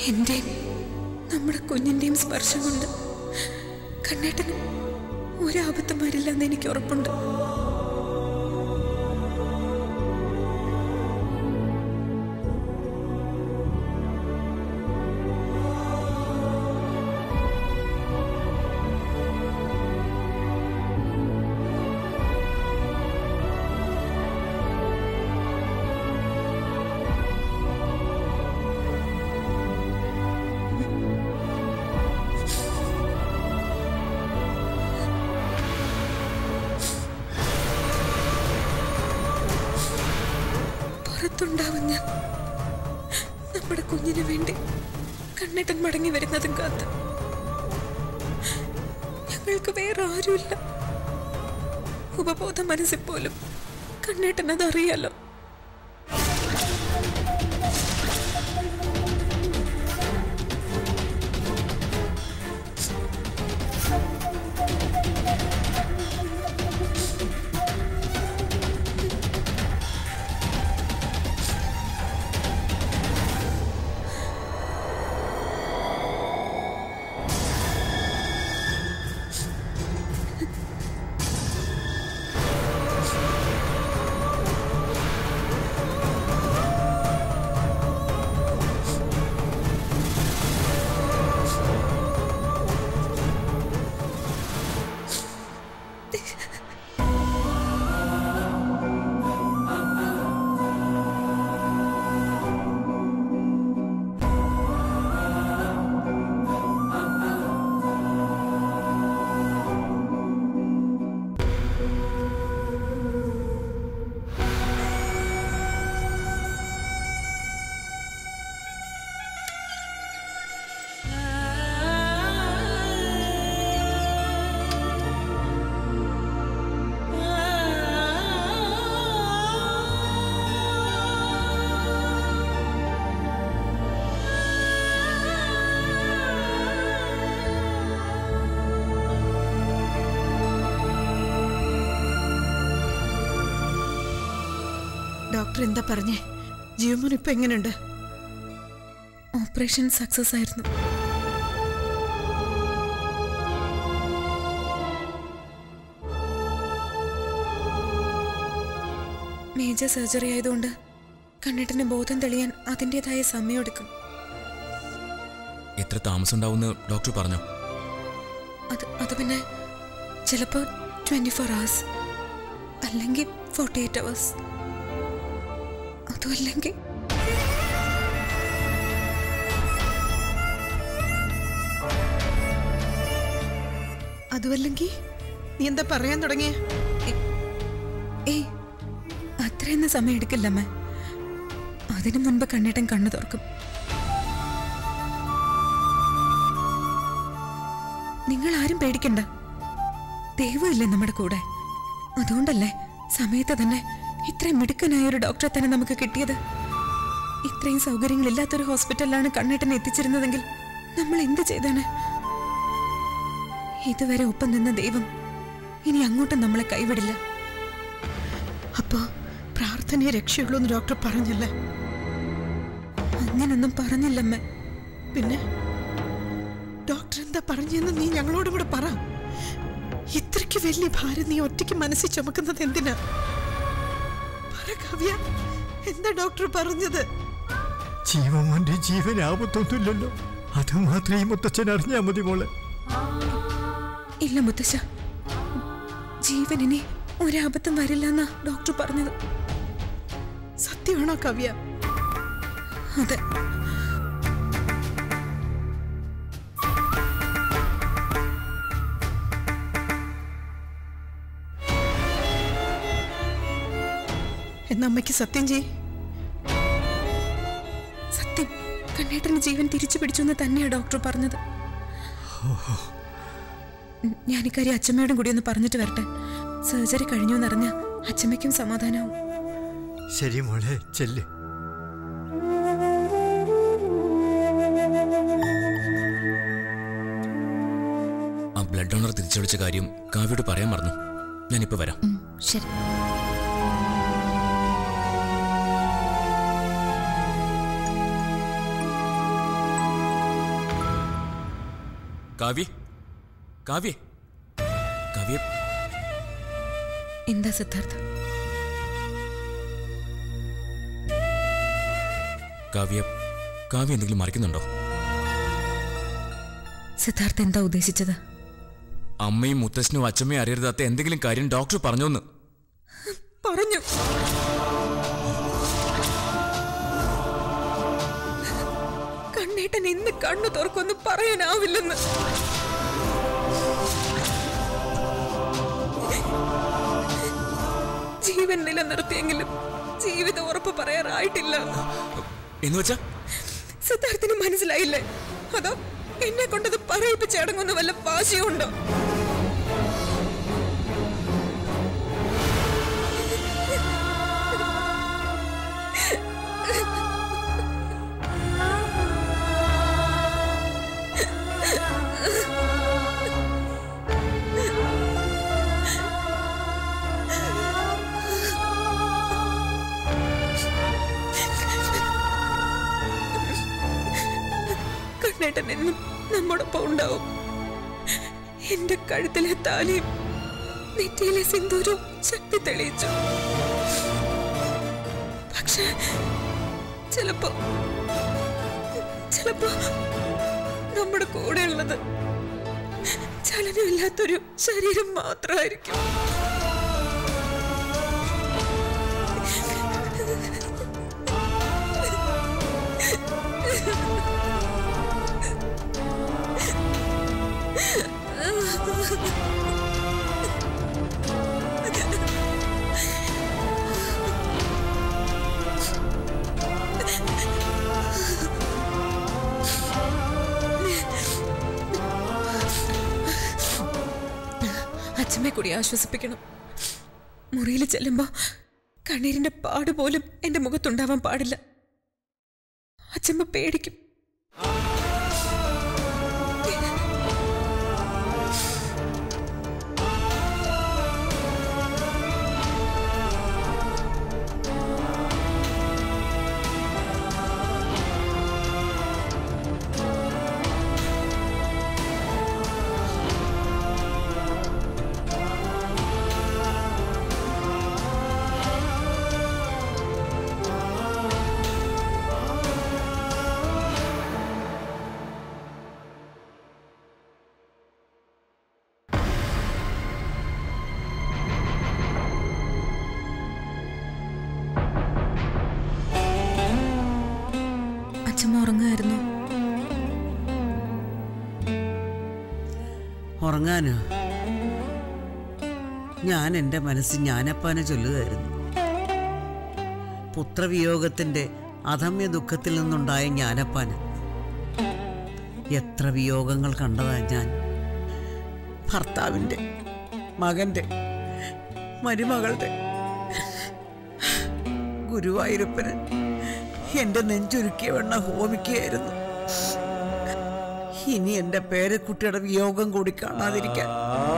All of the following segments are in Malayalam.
എന്റെയും നമ്മുടെ കുഞ്ഞിന്റെയും സ്പർശം കൊണ്ട് കണ്ണേട്ടന് ഒരാപത്തും വരില്ലെന്ന് എനിക്ക് ഉറപ്പുണ്ട്. പുറത്തുണ്ടാവുന്ന നമ്മുടെ കുഞ്ഞിന് വേണ്ടി കണ്ണേട്ടൻ മടങ്ങി വരുന്നതും കാത്ത് ഞങ്ങൾക്ക് വേറെ ആരുമില്ല. ഉപബോധ മനസ്സിൽ പോലും കണ്ണേട്ടൻ അതറിയാലോ. ഡോക്ടർ എന്താ പറഞ്ഞേ? ജീവൻ ഇപ്പൊ എങ്ങനെയുണ്ട്? ഓപ്പറേഷൻ സക്സസ് ആയിരുന്നു. മേജർ സർജറി ആയതുകൊണ്ട് കണ്ണേട്ടന് ബോധം തെളിയാൻ അതിൻ്റെതായ സമയമെടുക്കും. എത്ര താമസം ഉണ്ടാവുമെന്ന് ഡോക്ടർ പറഞ്ഞു? അത് പിന്നെ ചിലപ്പോൾ 24 hours അല്ലെങ്കിൽ 48 hours. അതുമല്ലെങ്കിൽ നീ എന്താ പറയാൻ തുടങ്ങിയ? അത്രയൊന്നും സമയം എടുക്കില്ലമ്മ. അതിനു മുൻപ് കണ്ണേട്ടൻ കണ്ണു തുറക്കും. നിങ്ങൾ ആരും പേടിക്കണ്ട. ദൈവമില്ലേ നമ്മുടെ കൂടെ? അതുകൊണ്ടല്ലേ സമയത്ത് തന്നെ ഇത്രയും മിടുക്കനായ ഒരു ഡോക്ടറെ തന്നെ നമുക്ക് കിട്ടിയത്. ഇത്രയും സൗകര്യങ്ങളില്ലാത്തൊരു ഹോസ്പിറ്റലിലാണ് കണ്ണേട്ടനെ എത്തിച്ചിരുന്നതെങ്കിൽ നമ്മൾ എന്ത് ചെയ്താണ്? ഇതുവരെ ഒപ്പം നിന്ന ദൈവം ഇനി അങ്ങോട്ടും നമ്മളെ കൈവിടില്ല. അപ്പോ പ്രാർത്ഥനയെ രക്ഷയുള്ളൂ എന്ന് ഡോക്ടർ പറഞ്ഞല്ലേ? അങ്ങനൊന്നും പറഞ്ഞില്ലമ്മ. പിന്നെ ഡോക്ടർ എന്താ പറഞ്ഞെന്ന് നീ ഞങ്ങളോടും കൂടെ പറ. ഇത്രയ്ക്ക് വലിയ ഭാരം നീ ഒറ്റയ്ക്ക് മനസ്സിൽ ചുമക്കുന്നത് എന്തിനാ? കാവ്യ, എന്താ ഡോക്ടർ പറഞ്ഞത്? ജീവന്റെ ജീവൻ ആപത്തൊന്നുമില്ലല്ലോ, അത് മാത്രമേ മുത്തച്ഛൻ അറിഞ്ഞാ മതി മോളെ. ഇല്ല മുത്തശ്ശ, ജീവനിനെ ഒരാപത്തും വരില്ലെന്നാ ഡോക്ടർ പറഞ്ഞത്. സത്യമാണോ കാവ്യ? അതെ. എന്നാ അമ്മയ്ക്ക് സത്യം ചെയ്. സത്യം, കണ്ണേട്ടന് ജീവൻ തിരിച്ചു പിടിച്ചു എന്ന് തന്നെയാ ഡോക്ടർ പറഞ്ഞത്. ഞാനിക്കാര്യം അച്ഛമ്മയോടും കൂടി ഒന്ന് പറഞ്ഞിട്ട് വരട്ടെ. സർജറി കഴിഞ്ഞു എന്നറിഞ്ഞ അച്ഛമ്മയ്ക്കും സമാധാനാവും. ശരി മോളെ, ചെല്ല്. ആ ബ്ലഡ് ഡോണർ തിരിച്ചു വിളിച്ച കാര്യം കാവ്യോട് പറയാൻ മറന്നു. ഞാനിപ്പോ വരാം. ശരി. കാവ്യ കാവ്യ കാവ്യ എന്താ സിദ്ധാർത്ഥ? കാവ്യ കാവ്യ എന്തെങ്കിലും മറിക്കുന്നുണ്ടോ? സിദ്ധാർത്ഥ എന്താ ഉദ്ദേശിച്ചത്? അമ്മയും മുത്തശ്ശനും അച്ഛമ്മയും അറിയരുതാത്ത എന്തെങ്കിലും കാര്യം ഡോക്ടർ പറഞ്ഞോന്ന്. പറഞ്ഞു. കണ്ണേട്ടൻ ഇന്ന് കണ്ണു തുറക്കൊന്ന് പറയാനാവില്ലെന്ന്. ജീവൻ നിലനിർത്തിയെങ്കിലും ജീവിതം ഉറപ്പ് പറയാറായിട്ടില്ല എന്ന് വെച്ചാ സിദ്ധാർത്ഥിന് മനസ്സിലായില്ലേ? അതോ എന്നെ കൊണ്ടത് പറയിപ്പിച്ചടങ്ങുന്ന വല്ല വാശിയുണ്ടോ? കണ്ണേട്ടൻ എന്നും നമ്മോടൊപ്പം ഉണ്ടാവും. എന്റെ കഴുത്തിലെ താലിയും നെറ്റിയിലെ സിന്ദൂരവും ശക്തി തെളിയിച്ചു. പക്ഷെ ചിലപ്പോ നമ്മുടെ കൂടെയുള്ളത് ചലനമില്ലാത്തൊരു ശരീരം മാത്രമായിരിക്കും. അച്ഛമ്മയെ കൂടി ആശ്വസിപ്പിക്കണം. മുറിയിൽ ചെല്ലുമ്പോ കണ്ണീരിന്റെ പാടുപോലും എന്റെ മുഖത്തുണ്ടാവാൻ പാടില്ല. അച്ഛമ്മ പേടിക്കും. ഉറങ്ങായിരുന്നു. ഉറങ്ങാനോ? ഞാൻ എൻ്റെ മനസ്സിൽ ഞാനപ്പാനെ ചൊല്ലുകയായിരുന്നു. പുത്രവിയോഗത്തിന്റെ അധമ്യ ദുഃഖത്തിൽ നിന്നുണ്ടായ ഞാനപ്പാന്. എത്ര വിയോഗങ്ങൾ കണ്ടതാ ഞാൻ. ഭർത്താവിൻ്റെ, മകൻ്റെ, മരുമകളുടെ. ഗുരുവായൂരപ്പന് എന്റെ നെഞ്ചുരുക്കിയ വെണ്ണ ഹോമിക്കുകയായിരുന്നു. ഇനി എന്റെ പേരക്കുട്ടിയുടെ വിയോഗം കൂടി കാണാതിരിക്കാൻ.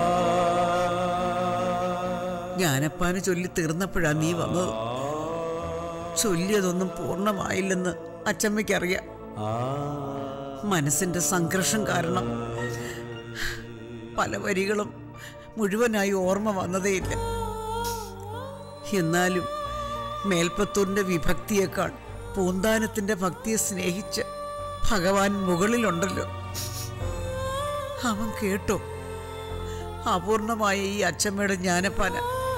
ഞാനപ്പാന് ചൊല്ലി തീർന്നപ്പോഴാ നീ വന്നത്. ചൊല്ലിയതൊന്നും പൂർണ്ണമായില്ലെന്ന് അച്ചമ്മയ്ക്കറിയാം. മനസ്സിന്റെ സംഘർഷം കാരണം പല വരികളും മുഴുവനായി ഓർമ്മ വന്നതേയില്ല. എന്നാലും മേൽപ്പത്തൂരിന്റെ വിഭക്തിയേക്കാൾ പൂന്താനത്തിന്റെ ഭക്തിയെ സ്നേഹിച്ച് ഭഗവാൻ മുകളിലുണ്ടല്ലോ. അവൻ കേട്ടോ അപൂർണമായ ഈ അച്ചമ്മയുടെ ജ്ഞാനപ്പാന?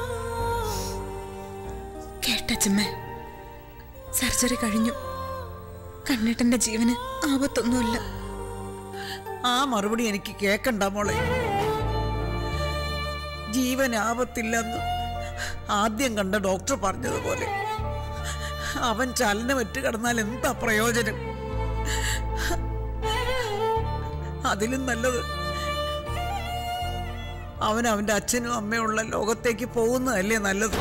കേട്ടച്ചമ്മേ, സർജറി കഴിഞ്ഞു. കണ്ണേട്ടന്റെ ജീവന് ആപത്തൊന്നുമില്ല. ആ മറുപടി എനിക്ക് കേക്കണ്ട മോളെ. ജീവൻ ആപത്തില്ലെന്ന് ആദ്യം കണ്ട ഡോക്ടർ പറഞ്ഞതുപോലെ അവൻ ചലനമറ്റ് കിടന്നാൽ എന്താ പ്രയോജനം? അതിലും നല്ലത് അവൻ അവന്റെ അച്ഛനും അമ്മയുള്ള ലോകത്തേക്ക് പോകുന്നതല്ലേ നല്ലത്?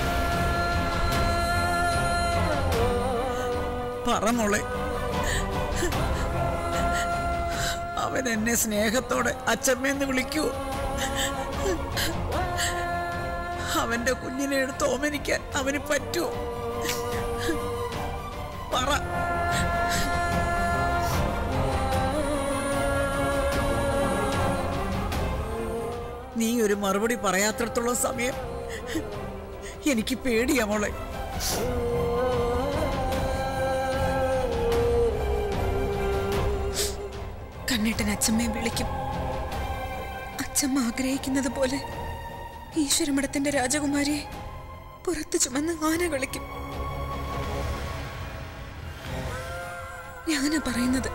പറ മോളെ. അവൻ എന്നെ സ്നേഹത്തോടെ അച്ഛമ്മയെന്ന് വിളിക്കൂ? അവന്റെ കുഞ്ഞിനെ എടുത്ത് ഓമനിക്കാൻ അവന് പറ്റുമോ? പറ. നീ ഒരു മറുപടി പറയാത്രത്തോളം സമയം എനിക്ക് പേടിയാ മോളെ. കണ്ണേട്ടൻ അച്ഛമ്മയെ വിളിക്കും. അച്ഛമ്മ ആഗ്രഹിക്കുന്നത് പോലെ ഈശ്വരമഠത്തിന്റെ രാജകുമാരിയെ പുറത്തു ചുമന്ന് ആന കളിക്കും. ഞാനാ പറയുന്നത്.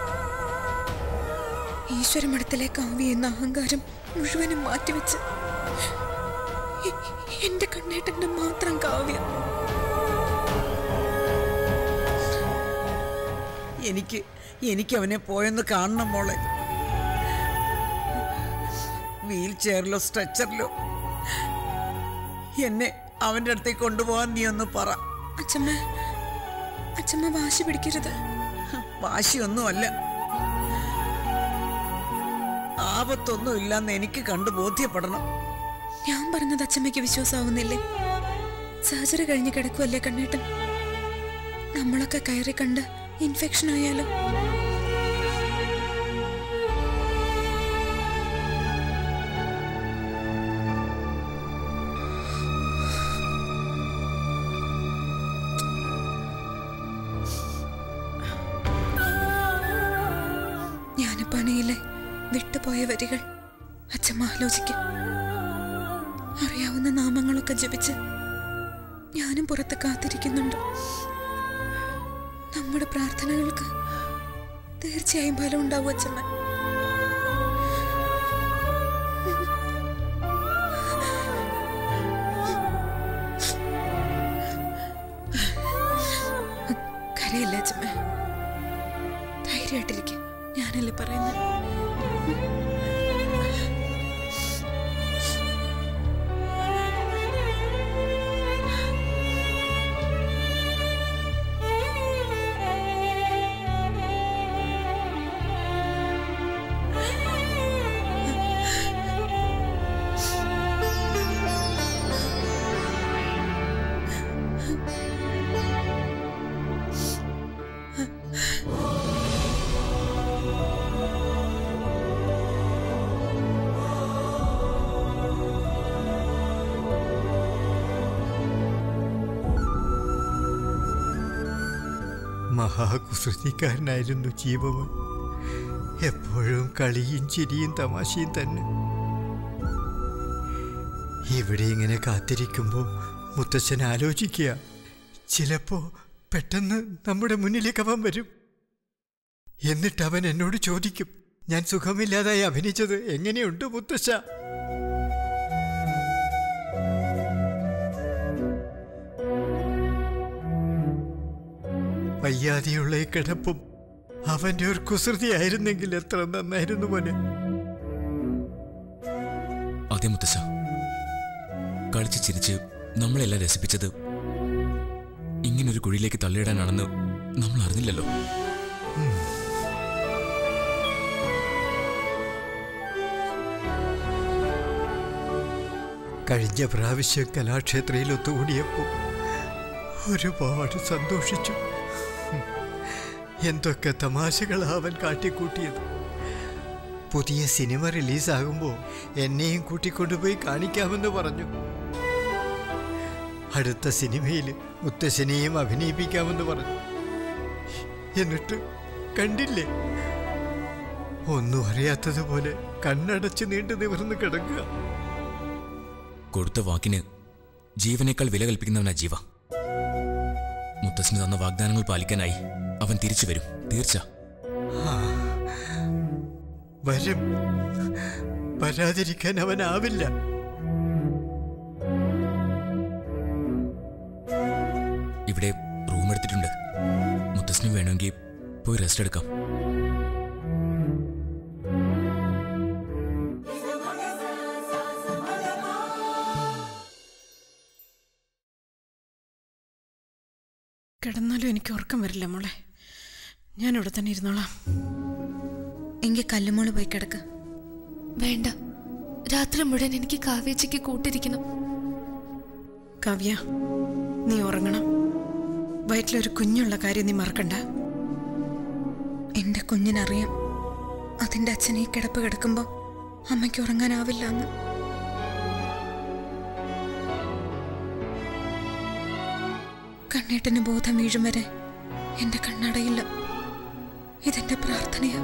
ഈശ്വരമഠത്തിലെ കാവ്യ എന്ന അഹങ്കാരം മുഴുവനും മാറ്റിവെച്ച് എന്റെ കണ്ണേട്ടന്റെ മാത്രം കാവ്യ. എനിക്ക് അവനെ പോയെന്ന് കാണണം മോളെ. വീൽ ചെയറിലോ സ്ട്രെച്ചറിലോ എന്നെ അവന്റെ അടുത്തേക്ക് കൊണ്ടുപോകാൻ നീ ഒന്ന് പറ. അച്ഛമ്മ വാശി പിടിക്കരുത്. വാശിയൊന്നുമല്ല, ആപത്തൊന്നും ഇല്ലെന്ന് എനിക്ക് കണ്ടു ബോധ്യപ്പെടണം. ഞാൻ പറഞ്ഞത് അച്ഛമ്മയ്ക്ക് വിശ്വാസമാവുന്നില്ലേ? സർജറി കഴിഞ്ഞ് കിടക്കുമല്ലേ കണ്ണേട്ടൻ? നമ്മളൊക്കെ കയറി കണ്ട് ഇൻഫെക്ഷൻ ആയാലോ? ജ്ഞാനപ്പാനയിലെ വിട്ടുപോയ വരികൾ അച്ഛമ്മ ആലോചിക്കും. അറിയാവുന്ന നാമങ്ങളൊക്കെ ജപിച്ച് ഞാനും പുറത്ത് കാത്തിരിക്കുന്നുണ്ട്. നമ്മുടെ പ്രാർത്ഥനകൾക്ക് തീർച്ചയായും ഫലം ഉണ്ടാവും അച്ഛമ്മ. കരയില്ല അച്ഛമ്മ, ധൈര്യമായിട്ടിരിക്കും. ഞാനല്ലേ പറയുന്നത്. മഹാകുസൃതിക്കാരനായിരുന്നു ജീവമോൻ. എപ്പോഴും കളിയും ചിരിയും തമാശയും തന്നെ. ഇവിടെ ഇങ്ങനെ കാത്തിരിക്കുമ്പോൾ മുത്തച്ഛൻ ആലോചിക്കുക, ചിലപ്പോ പെട്ടെന്ന് നമ്മുടെ മുന്നിലേക്ക് അവൻ വരും. എന്നിട്ട് അവൻ എന്നോട് ചോദിക്കും, ഞാൻ സുഖമില്ലാതായി അഭിനയിച്ചത് എങ്ങനെയുണ്ട് മുത്തച്ഛ? വയ്യാതെയുള്ള ഈ കിടപ്പും അവന്റെ ഒരു കുസൃതിയായിരുന്നെങ്കിൽ എത്ര നന്നായിരുന്നു മോനെ. അതെ മുത്തശ്ശ, കളിച്ച് ചിരിച്ച് നമ്മളെല്ലാം രസിപ്പിച്ചത് ഇങ്ങനൊരു കുഴിയിലേക്ക് തള്ളിയിടാനാണെന്ന് നമ്മൾ അറിഞ്ഞില്ലല്ലോ. കഴിഞ്ഞ പ്രാവശ്യം കലാക്ഷേത്രയിൽ ഒത്തുകൂടിയപ്പോൾ ഒരുപാട് സന്തോഷിച്ചു. എന്തൊക്കെ തമാശകളാ അവൻ കാട്ടിക്കൂട്ടിയത്. പുതിയ സിനിമ റിലീസാകുമ്പോൾ എന്നെയും കൂട്ടിക്കൊണ്ടുപോയി കാണിക്കാമെന്ന് പറഞ്ഞു. അടുത്ത സിനിമയിൽ മുത്തശ്ശനെയും അഭിനയിപ്പിക്കാമെന്ന് പറഞ്ഞു. എന്നിട്ട് കണ്ടില്ലേ, ഒന്നും അറിയാത്തതുപോലെ കണ്ണടച്ച് നീണ്ടു നിവർന്ന് കിടക്കുക. കൊടുത്ത വാക്കിന് ജീവനേക്കാൾ വില കൽപ്പിക്കുന്നവനാ ജീവ. മുത്തശ്ശന് തന്ന വാഗ്ദാനങ്ങൾ പാലിക്കാനായി അവൻ തിരിച്ചു വരും, തീർച്ച. വരും, വരാതിരിക്കാൻ അവനാവില്ല. ഇവിടെ റൂം എടുത്തിട്ടുണ്ട്. മുത്തശ്ശന് വേണമെങ്കിൽ പോയി റെസ്റ്റ് എടുക്കാം. കിടന്നാലും എനിക്ക് ഉറക്കം വരില്ല മോളെ. ഞാനിവിടെ തന്നെ ഇരുന്നോളാം. എങ്കിൽ കല്ലുമോള് പോയി കിടക്ക്. വേണ്ട, രാത്രി മുഴുവൻ എനിക്ക് കാവ്യച്ചയ്ക്ക് കൂട്ടിരിക്കണം. കാവ്യ, നീ ഉറങ്ങണം. വയറ്റിലൊരു കുഞ്ഞുള്ള കാര്യം നീ മറക്കണ്ട. എന്റെ കുഞ്ഞിനറിയാം അതിന്റെ അച്ഛനെ കിടപ്പ് കിടക്കുമ്പോ അമ്മയ്ക്ക് ഉറങ്ങാനാവില്ല എന്ന്. കണ്ണേട്ടന് ബോധം വീഴും വരെ എന്റെ കണ്ണടയില്ല. ഇതെന്റെ പ്രാർത്ഥനയാ.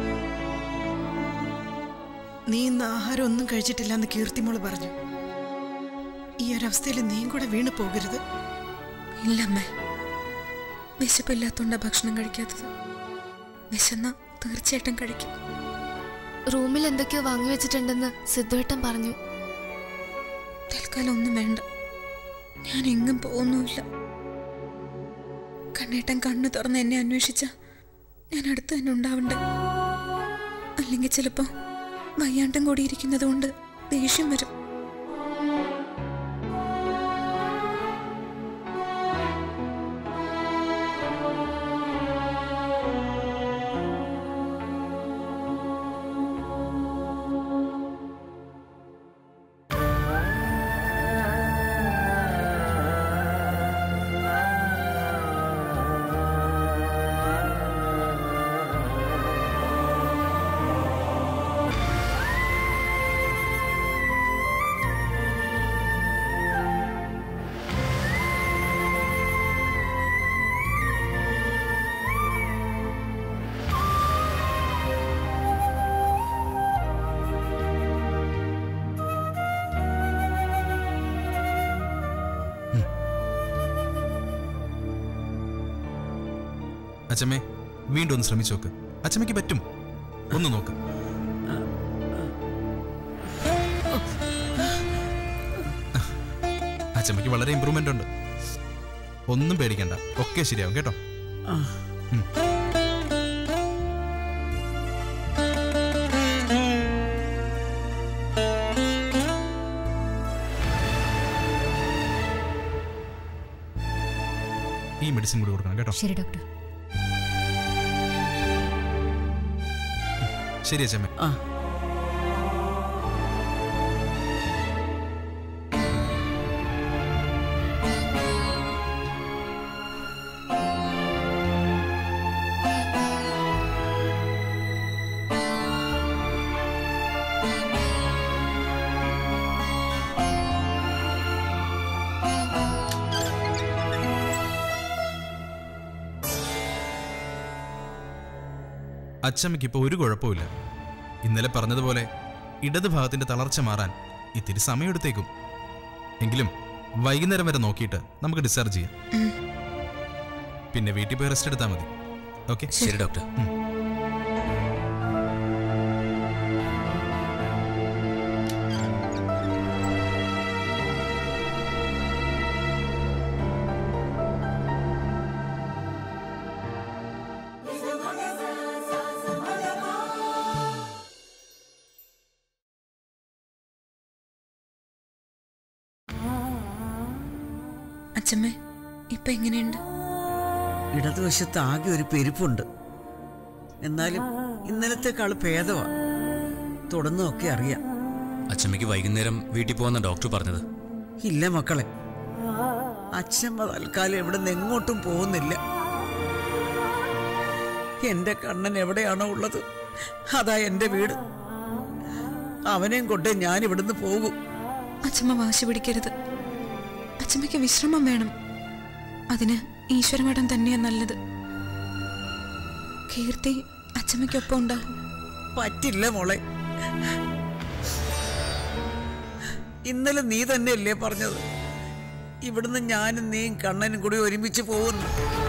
നീ ഇന്ന് ആഹാരം ഒന്നും കഴിച്ചിട്ടില്ലെന്ന് കീർത്തിമോള് പറഞ്ഞു. ഈ ഒരവസ്ഥയിൽ നീയും കൂടെ വീണു പോകരുത്. ഇല്ലമ്മേ, വിശപ്പില്ലാത്തോണ്ടാ ഭക്ഷണം കഴിക്കാത്തത്. വിശന്ന തീർച്ചയായിട്ടും കഴിക്കും. റൂമിൽ എന്തൊക്കെയോ വാങ്ങി വെച്ചിട്ടുണ്ടെന്ന് സിദ്ധുവേട്ടൻ പറഞ്ഞു. തൽക്കാലം ഒന്നും വേണ്ട, ഞാൻ എങ്ങും പോകുന്നുമില്ല. കണ്ണേട്ടൻ കണ്ണു തുറന്ന് എന്നെ അന്വേഷിച്ച ഞാൻ അടുത്ത് തന്നെ ഉണ്ടാവണ്ടേ? അല്ലെങ്കിൽ ചിലപ്പോ വയ്യാണ്ടും കൂടി ഇരിക്കുന്നത് കൊണ്ട് ദേഷ്യം വരും. അച്ഛമ്മേ, വീണ്ടും ഒന്ന് ശ്രമിച്ചു നോക്ക്. അച്ഛമ്മയ്ക്ക് പറ്റും. ഒന്ന് നോക്ക്. അച്ഛമ്മയ്ക്ക് വളരെ ഇമ്പ്രൂവ്മെന്റ് ഉണ്ട്. ഒന്നും പേടിക്കണ്ട, ഒക്കെ ശരിയാവും കേട്ടോ. ഈ മെഡിസിൻ കൂടി കൊടുക്കണം കേട്ടോ. ശരി ഡോക്ടർ. ശരി അച്ഛമ്മേ. അച്ഛമ്മയ്ക്ക് ഇപ്പോൾ ഒരു കുഴപ്പമില്ല. ഇന്നലെ പറഞ്ഞതുപോലെ ഇടത് ഭാഗത്തിന്റെ തളർച്ച മാറാൻ ഇത്തിരി സമയമെടുത്തേക്കും. എങ്കിലും വൈകുന്നേരം വരെ നോക്കിയിട്ട് നമുക്ക് ഡിസ്ചാർജ് ചെയ്യാം. പിന്നെ വീട്ടിൽ പോയി റെസ്റ്റ് എടുത്താൽ മതി. ഓക്കെ? ശരി ഡോക്ടർ. അച്ഛമ്മേ, ഇപ്പൊ എങ്ങനെയുണ്ട്? ഇടതുവശത്ത് ആകെ ഒരു പെരുപ്പുണ്ട്. എന്നാലും ഇന്നലത്തെക്കാൾ ഭേദമാ. തുടർന്നൊക്കെ അറിയാം. അച്ഛമ്മയ്ക്ക് വൈകുന്നേരം വീട്ടിൽ പോകുന്ന ഡോക്ടർ പറഞ്ഞത്? ഇല്ല മക്കളെ, അച്ഛമ്മ തൽക്കാലം എവിടെ നിന്ന് എങ്ങോട്ടും പോകുന്നില്ല. എന്റെ കണ്ണൻ എവിടെയാണോ ഉള്ളത് അതാ എന്റെ വീട്. അവനെയും കൊണ്ടേ ഞാൻ ഇവിടുന്ന് പോകും. അച്ഛമ്മ വാശി പിടിക്കരുത്. അച്ഛമ്മയ്ക്ക് വിശ്രമം വേണം. അതിന് ഈശ്വരമഠം തന്നെയാ നല്ലത്. കീർത്തി അച്ഛമ്മയ്ക്കൊപ്പം ഉണ്ടാവും. പറ്റില്ല മോളെ. ഇന്നലെ നീ തന്നെയല്ലേ പറഞ്ഞത് ഇവിടുന്ന് ഞാനും നീയും കണ്ണനും കൂടി ഒരുമിച്ച് പോകുന്നു.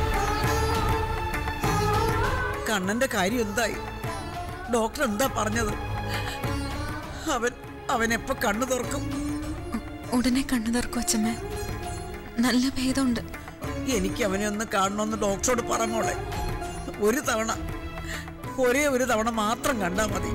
കണ്ണന്റെ കാര്യം എന്തായി? ഡോക്ടർ എന്താ പറഞ്ഞത്? അവനെപ്പോ കണ്ണു തുറക്കും? ഉടനെ കണ്ണു തുറക്കും അച്ഛമ്മ. നല്ല ഭേദമുണ്ട്. എനിക്ക് അവനെ ഒന്ന് കാണണമെന്ന് ഡോക്ടറോട് പറഞ്ഞോളെ. ഒരു തവണ, ഒരേ ഒരു തവണ മാത്രം കണ്ടാ മതി.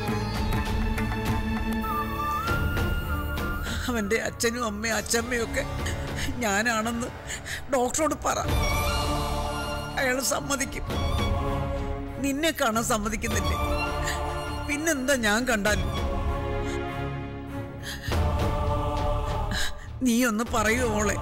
അവന്റെ അച്ഛനും അമ്മയും അച്ഛമ്മയും ഒക്കെ ഞാനാണെന്ന് ഡോക്ടറോട് പറ. അയാൾ സമ്മതിക്കും. നിന്നെ കാണാൻ സമ്മതിക്കുന്നില്ലേ? പിന്നെന്താ ഞാൻ കണ്ടാൽ? നീ ഒന്ന് പറയൂ മോളെ.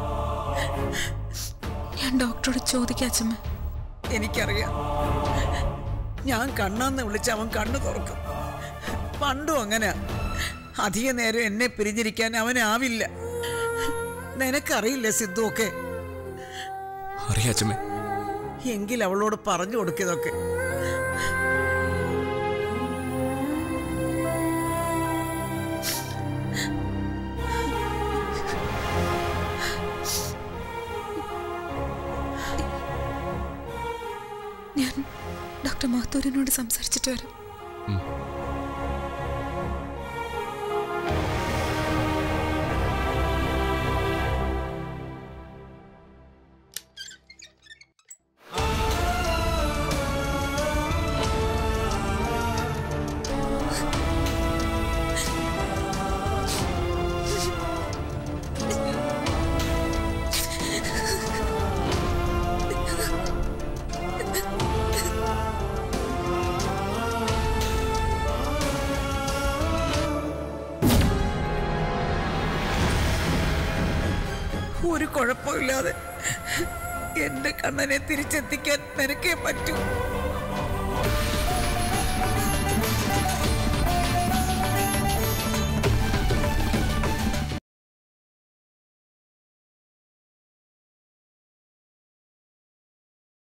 ഞാൻ ഡോക്ടറോട് ചോദിക്കാം അച്ഛമ്മ. എനിക്കറിയാം, ഞാൻ കണ്ണാന്ന് വിളിച്ച അവൻ കണ്ണു തുറക്കും. പണ്ടും അങ്ങനെ. അധിക നേരം എന്നെ പിരിഞ്ഞിരിക്കാൻ അവനാവില്ല. നിനക്കറിയില്ല സിദ്ധു ഒക്കെ. അറിയാം അച്ഛമ്മേ. എങ്കിൽ അവളോട് പറഞ്ഞു കൊടുക്കുന്നതൊക്കെ. ഞാൻ ഡോക്ടർ മാത്തൂരിനോട് സംസാരിച്ചിട്ട് വരാം. ഒരു കുഴപ്പമില്ലാതെ എന്റെ കണ്ണനെ തിരിച്ചെത്തിക്കാൻ നിനക്കേ പറ്റൂ.